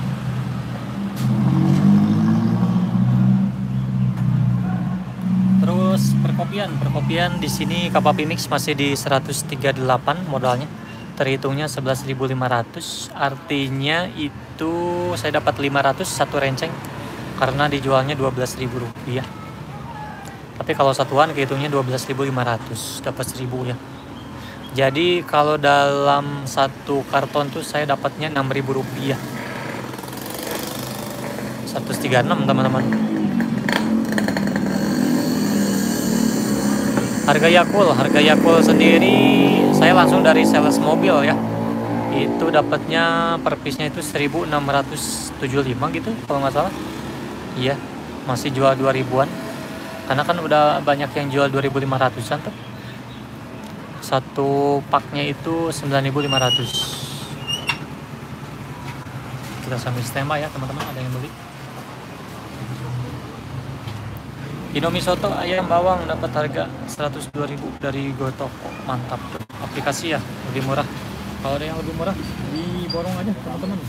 perkopian. Perkopian di sini Kapapimix masih di seratus tiga puluh delapan modalnya. Terhitungnya sebelas ribu lima ratus. Artinya itu saya dapat lima ratus satu renceng karena dijualnya dua belas ribu rupiah. Tapi kalau satuan kehitungnya dua belas ribu lima ratus, dapat seribu ya. Jadi kalau dalam satu karton tuh saya dapatnya enam ribu rupiah. seratus tiga puluh enam teman-teman. Harga Yakult, harga Yakult sendiri saya langsung dari sales mobil ya. Itu dapatnya per piece-nya itu seribu enam ratus tujuh puluh lima gitu kalau nggak salah. Iya, masih jual dua ribuan. Karena kan udah banyak yang jual dua ribu lima ratusan tuh. Satu paknya itu sembilan ribu lima ratus. Kita sambil standby ya teman-teman, ada yang beli. Indomie soto ayam bawang dapat harga seratus dua ribu dari Gotoko. Mantap tuh. Aplikasi ya, lebih murah. Kalau ada yang lebih murah, diborong aja teman-teman.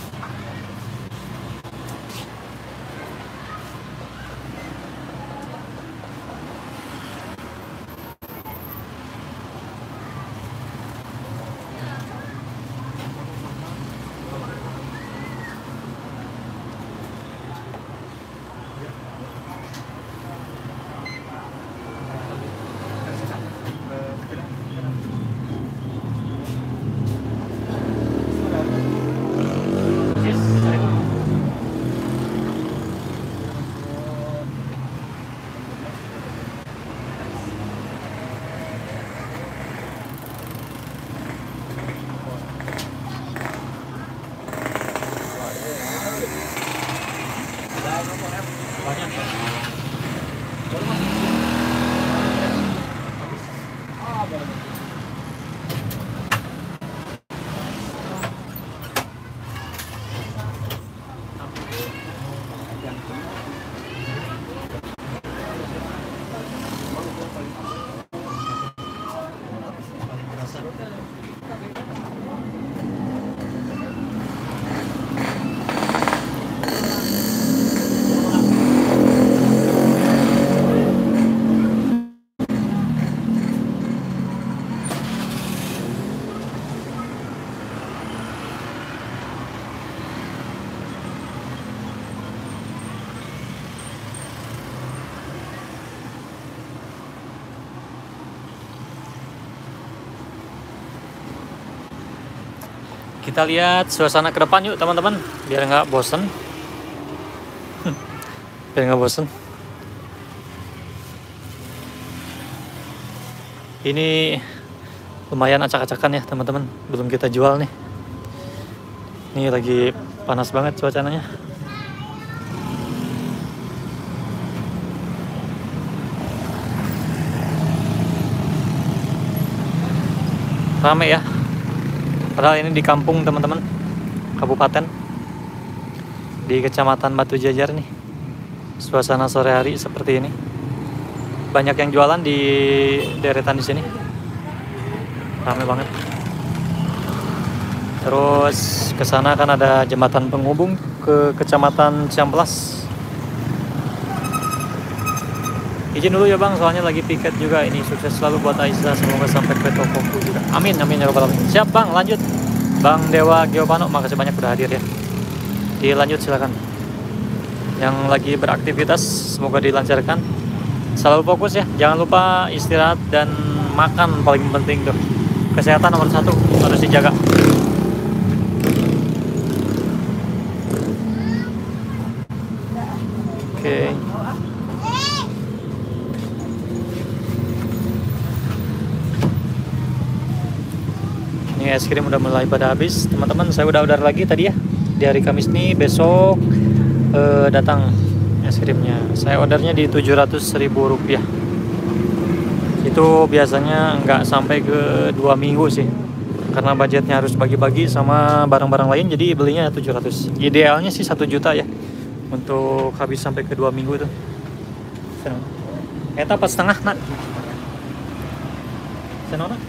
Kita lihat suasana ke depan yuk teman-teman, biar nggak bosen. Biar nggak bosen. Ini lumayan acak-acakan ya teman-teman, belum kita jual nih. Ini lagi panas banget cuacanya. Rame ya. Padahal ini di kampung teman-teman, kabupaten, di kecamatan Batu Jajar nih. Suasana sore hari seperti ini. Banyak yang jualan di deretan di sini. Ramai banget. Terus ke sana kan ada jembatan penghubung ke kecamatan Ciamplas. Izin dulu ya bang, soalnya lagi piket juga ini. Sukses selalu buat Aisyah, semoga sampai ke tokoku juga. Amin, amin ya rabbal alamin. Siap bang, lanjut. Bang Dewa Giovanno, makasih banyak udah hadir ya. Dilanjut silakan. Yang lagi beraktivitas, semoga dilancarkan. Selalu fokus ya, jangan lupa istirahat dan makan paling penting tuh. Kesehatan nomor satu harus dijaga. Oke. Okay. Ini es krim udah mulai pada habis teman-teman. Saya udah order lagi tadi ya, di hari Kamis nih. Besok eh, datang es krimnya. Saya ordernya di tujuh ratus ribu rupiah. Itu biasanya nggak sampai ke dua minggu sih, karena budgetnya harus bagi-bagi sama barang-barang lain, jadi belinya tujuh ratus. Idealnya sih satu juta ya, untuk habis sampai ke dua minggu tuh. Eta pas setengah nak. Senora?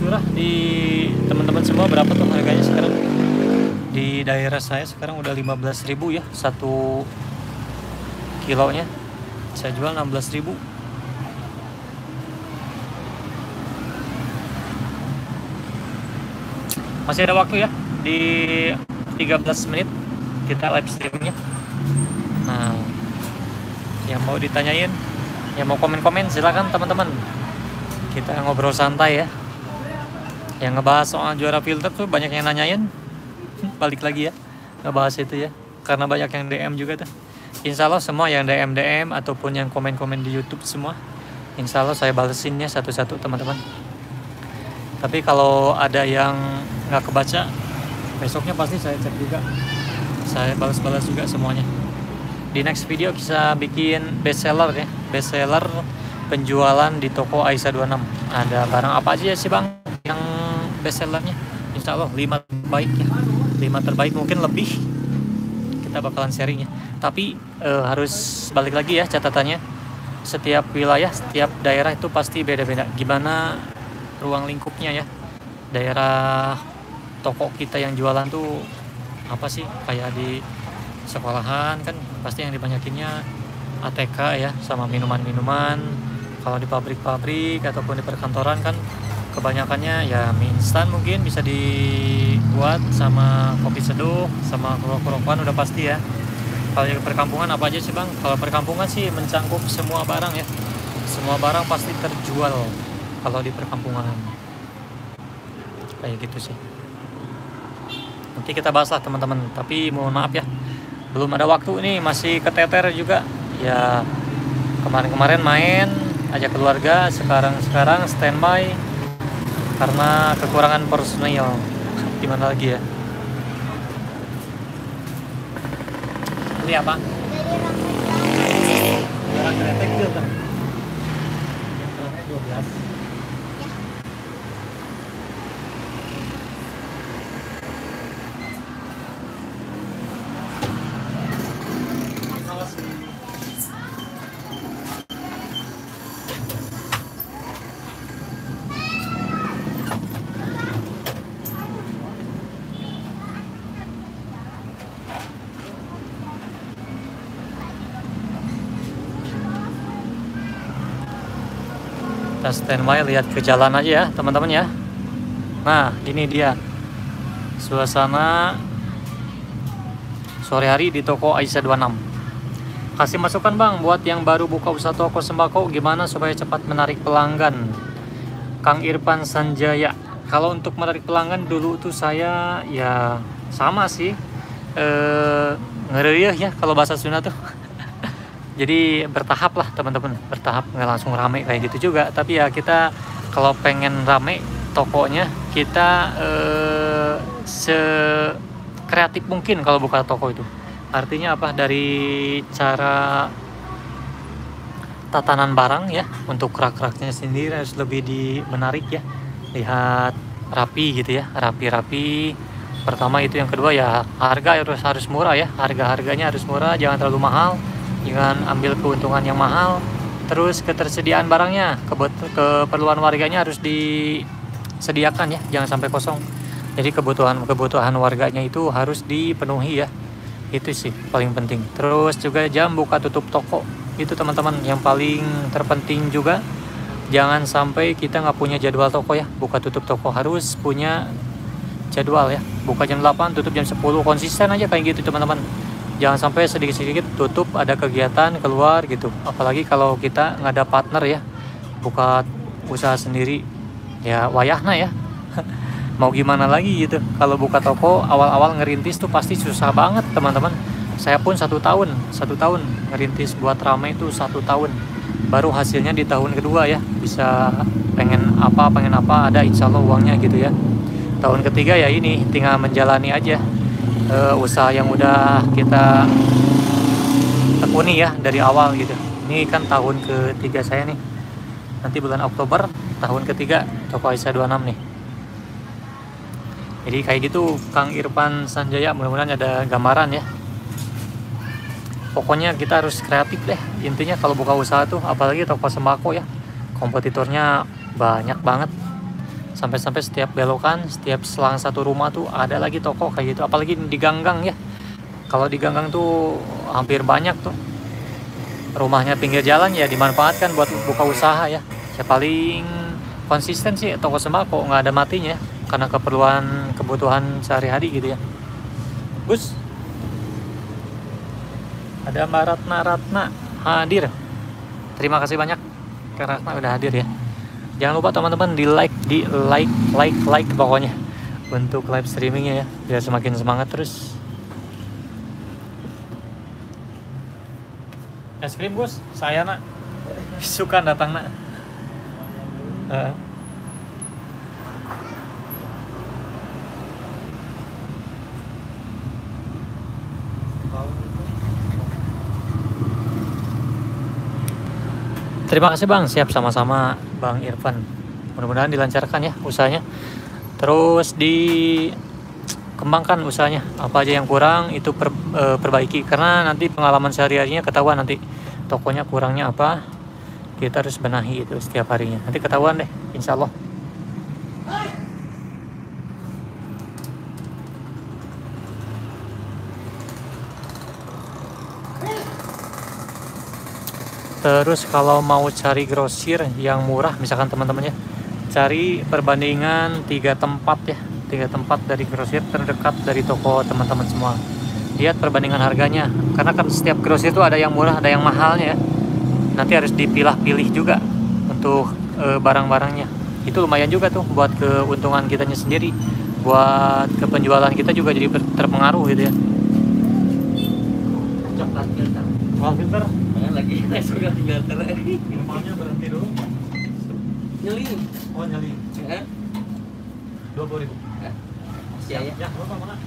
curah di teman-teman semua berapa tuh harganya sekarang? Di daerah saya sekarang udah lima belas ribu ya satu kilonya. Saya jual enam belas ribu. Masih ada waktu ya, di tiga belas menit kita live streamingnya. Nah, yang mau ditanyain, yang mau komen-komen silakan teman-teman. Kita ngobrol santai ya. Yang ngebahas soal juara filter tuh banyak yang nanyain. Balik lagi ya, ngebahas itu ya. Karena banyak yang D M juga tuh. Insya Allah semua yang D M D M ataupun yang komen-komen di YouTube semua, insya Allah saya balesinnya satu-satu teman-teman. Tapi kalau ada yang nggak kebaca, besoknya pasti saya cek juga, saya balas-balas juga semuanya. Di next video kita bikin best seller ya, best seller penjualan di toko Aisyah dua puluh enam. Ada barang apa aja sih bang yang best sellernya? Insya Allah lima terbaik ya, lima terbaik mungkin lebih. Kita bakalan sharingnya. Tapi e, harus balik lagi ya catatannya. Setiap wilayah, setiap daerah itu pasti beda-beda. Gimana ruang lingkupnya ya, daerah toko kita yang jualan tuh apa sih, kayak di sekolahan kan pasti yang dibanyakinnya A T K ya, sama minuman-minuman. Kalau di pabrik-pabrik ataupun di perkantoran kan kebanyakannya ya mie instan mungkin bisa dibuat, sama kopi seduh, sama kerok-kerokan udah pasti ya. Kalau di perkampungan apa aja sih bang? Kalau perkampungan sih mencangkup semua barang ya, semua barang pasti terjual kalau di perkampungan kayak gitu sih. Nanti kita bahas lah teman-teman, tapi mohon maaf ya belum ada waktu nih, masih keteter juga ya. Kemarin-kemarin main ajak keluarga, sekarang-sekarang standby karena kekurangan personil. Gimana lagi ya. Ini apa? Jarak kretek itu kan dua belas. Kita standby, lihat ke jalan aja ya teman-teman ya. Nah ini dia suasana sore hari di toko Aisyah dua puluh enam. Kasih masukan bang buat yang baru buka usaha toko sembako, gimana supaya cepat menarik pelanggan? Kang Irfan Sanjaya. Kalau untuk menarik pelanggan dulu tuh saya ya sama sih, eh, ngereyeh ya kalau bahasa Sunda tuh. Jadi bertahap lah teman-teman, bertahap, nggak langsung rame kayak gitu juga. Tapi ya kita kalau pengen rame tokonya, kita eh, se kreatif mungkin kalau buka toko itu. Artinya apa? Dari cara tatanan barang ya, untuk rak-raknya sendiri harus lebih di menarik ya. Lihat rapi gitu ya, rapi-rapi. Pertama itu, yang kedua ya harga harus harus murah ya. Harga-harganya harus murah, jangan terlalu mahal. Jangan ambil keuntungan yang mahal. Terus ketersediaan barangnya, keperluan warganya harus disediakan ya, jangan sampai kosong. Jadi kebutuhan kebutuhan warganya itu harus dipenuhi ya, itu sih paling penting. Terus juga jam buka tutup toko itu teman-teman yang paling terpenting juga. Jangan sampai kita nggak punya jadwal toko ya, buka tutup toko harus punya jadwal ya. Buka jam delapan, tutup jam sepuluh, konsisten aja kayak gitu teman-teman. Jangan sampai sedikit-sedikit tutup, ada kegiatan keluar gitu. Apalagi kalau kita nggak ada partner ya, buka usaha sendiri ya wayahna ya. Mau gimana lagi gitu. Kalau buka toko awal-awal ngerintis tuh pasti susah banget teman-teman. Saya pun satu tahun satu tahun ngerintis buat rame itu satu tahun. Baru hasilnya di tahun kedua ya, bisa pengen apa pengen apa ada insya Allah uangnya gitu ya. Tahun ketiga ya ini tinggal menjalani aja Uh, usaha yang udah kita tekuni ya dari awal gitu. Ini kan tahun ketiga saya nih, nanti bulan Oktober tahun ketiga toko Aisyah dua puluh enam nih. Jadi kayak gitu Kang Irfan Sanjaya, mudah-mudahan ada gambaran ya. Pokoknya kita harus kreatif deh intinya kalau buka usaha tuh, apalagi toko sembako ya, kompetitornya banyak banget. Sampai-sampai setiap belokan, setiap selang satu rumah tuh ada lagi toko kayak gitu. Apalagi di ganggang ya. Kalau di ganggang tuh hampir banyak tuh. Rumahnya pinggir jalan ya dimanfaatkan buat buka usaha ya. Ya paling konsisten sih toko sembako, nggak ada matinya ya. Karena keperluan kebutuhan sehari-hari gitu ya. Gus, ada Mbak Ratna Ratna hadir. Terima kasih banyak karena Ratna udah hadir ya. Jangan lupa teman-teman di like, di like, like, like pokoknya untuk live streamingnya ya, biar semakin semangat terus. Es krim Gus, saya nak suka datang nak. Uh. Terima kasih Bang, siap sama-sama Bang Irfan. Mudah-mudahan dilancarkan ya usahanya. Terus dikembangkan usahanya. Apa aja yang kurang itu per, e, perbaiki. Karena nanti pengalaman sehari-harinya ketahuan nanti tokonya kurangnya apa. Kita harus benahi itu setiap harinya. Nanti ketahuan deh, insya Allah. Terus kalau mau cari grosir yang murah, misalkan teman-temannya cari perbandingan tiga tempat ya, tiga tempat dari grosir terdekat dari toko teman-teman semua. Lihat perbandingan harganya, karena kan setiap grosir itu ada yang murah, ada yang mahalnya ya. Nanti harus dipilah-pilih juga untuk e, barang-barangnya. Itu lumayan juga tuh buat keuntungan kitanya sendiri, buat kepenjualan kita juga jadi terpengaruh gitu ya. Coklat filter. Coklat filter. Lagi es udah tinggal terus. Minumannya berhenti dulu. Nyeli. Oh nyali. Ya. Dua puluh ribu. Ya. Siap ya. Ya, berapa mana?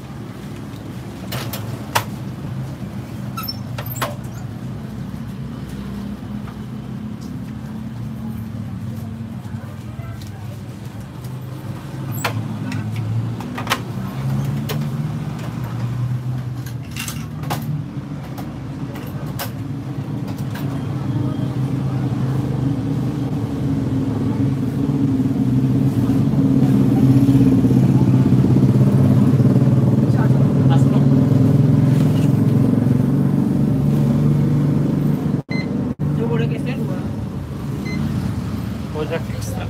Ojek ekstra.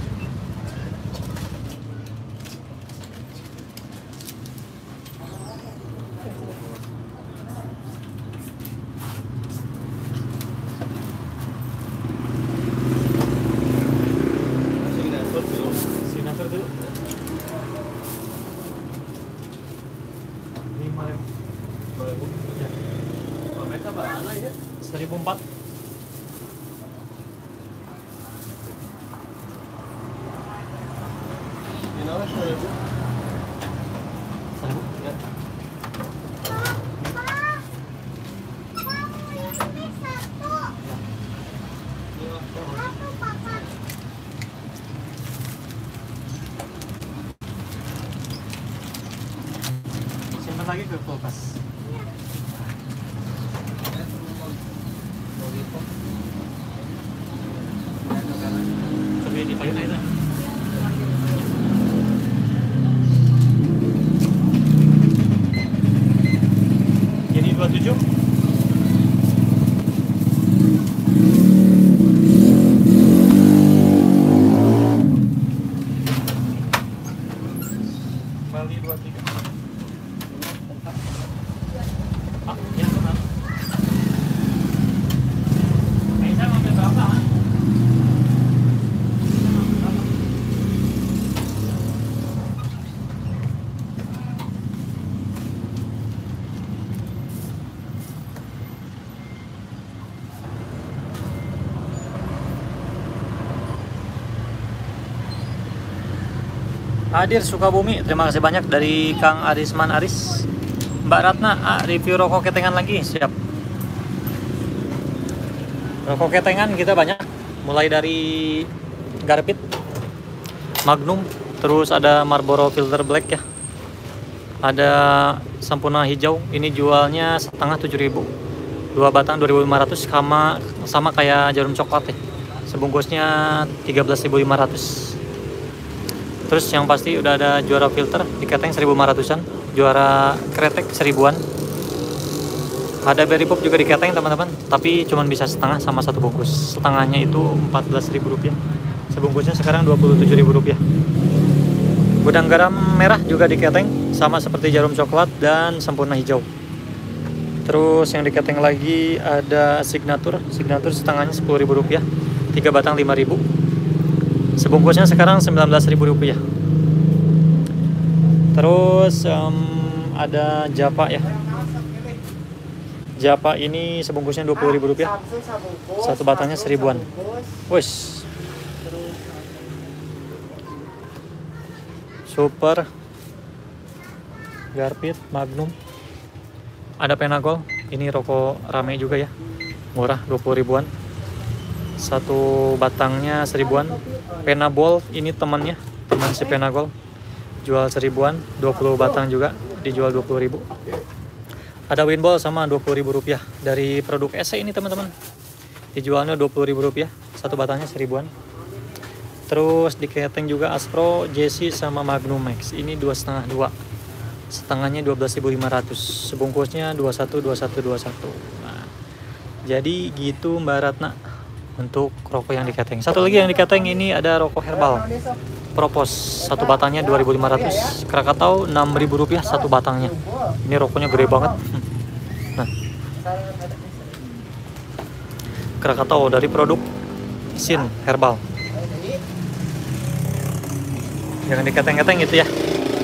Sinatur dulu. Lima ribu. Dua ribu. Ya. Mereka berapa ya? Seribu empat. Seribu. Ya. Simpan lagi ke kulkas. Coba dipakai aja. Jadi dua puluh tujuh. Kembali dua puluh tiga. Ah, ya benar. Bisa ngambil berapa? Hadir Sukabumi, terima kasih banyak dari Kang Arisman Aris. Mbak Ratna, ah, review rokok ketengan lagi, siap. Rokok ketengan kita banyak, mulai dari Garpit, Magnum, terus ada Marlboro Filter Black ya. Ada Sampurna hijau, ini jualnya setengah tujuh ribu. Dua batang dua ribu lima ratus, sama sama kayak jarum coklat ya. Sebungkusnya tiga belas ribu lima ratus. Terus yang pasti udah ada juara filter di keteng seribu lima ratusan, juara kretek seribuan. Ada berry pop juga di keteng teman-teman, tapi cuman bisa setengah sama satu bungkus. Setengahnya itu empat belas ribu rupiah. Sebungkusnya sekarang dua puluh tujuh ribu rupiah. Gudang garam merah juga di keteng, sama seperti jarum coklat dan sempurna hijau. Terus yang di keteng lagi ada signatur, signatur setengahnya sepuluh ribu rupiah, tiga batang lima ribu. Sebungkusnya sekarang sembilan belas ribu rupiah. Terus um, ada japa ya. Japa ini sebungkusnya dua puluh ribu rupiah. Satu batangnya seribuan. Wes. Super Garpit Magnum. Ada Penagol, ini rokok rame juga ya, murah dua puluh ribuan. Satu batangnya seribuan. Penabol ini temannya, teman si Penagol, jual seribuan, dua puluh batang juga dijual dua puluh ribu. Ada Winball sama dua puluh ribu rupiah dari produk S E ini teman-teman, dijualnya dua puluh ribu rupiah, satu batangnya seribuan. Terus di keteng juga Aspro, Jesse sama Magnum Max. Ini dua setengah dua, setengahnya dua belas ribu lima ratus, sebungkusnya dua puluh satu dua puluh satu dua puluh satu. Nah, jadi gitu Mbak Ratna untuk rokok yang di keteng. Satu lagi yang di keteng ini ada rokok herbal Propos, satu batangnya dua ribu lima ratus. Krakatau enam ribu rupiah satu batangnya. Ini rokoknya gede banget. Nah, Krakatau dari produk Sin Herbal. Jangan diketeng-keteng gitu ya.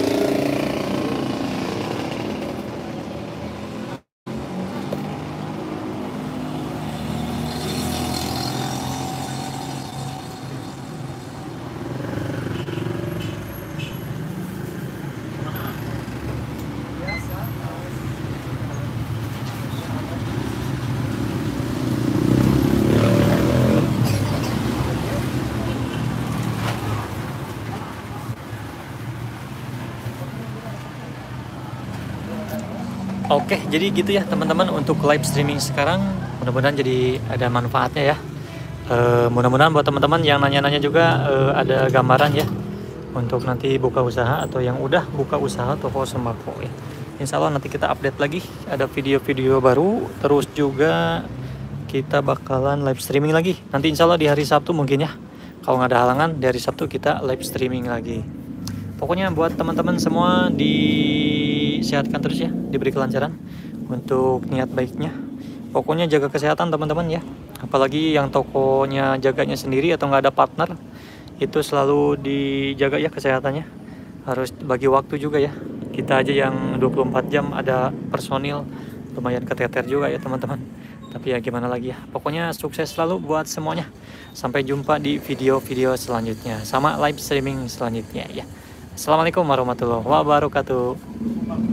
Oke, jadi gitu ya teman-teman untuk live streaming sekarang. Mudah-mudahan jadi ada manfaatnya ya. E, mudah-mudahan buat teman-teman yang nanya-nanya juga e, ada gambaran ya untuk nanti buka usaha atau yang udah buka usaha toko sembako ya. Insya Allah nanti kita update lagi, ada video-video baru. Terus juga kita bakalan live streaming lagi. Nanti insya Allah di hari Sabtu mungkin ya. Kalau nggak ada halangan, di hari Sabtu kita live streaming lagi. Pokoknya buat teman-teman semua disehatkan terus ya, diberi kelancaran untuk niat baiknya. Pokoknya jaga kesehatan teman-teman ya. Apalagi yang tokonya jaganya sendiri atau nggak ada partner, itu selalu dijaga ya kesehatannya. Harus bagi waktu juga ya. Kita aja yang dua puluh empat jam ada personil, lumayan keteter juga ya teman-teman. Tapi ya gimana lagi ya. Pokoknya sukses selalu buat semuanya. Sampai jumpa di video-video selanjutnya sama live streaming selanjutnya ya. Assalamualaikum warahmatullahi wabarakatuh.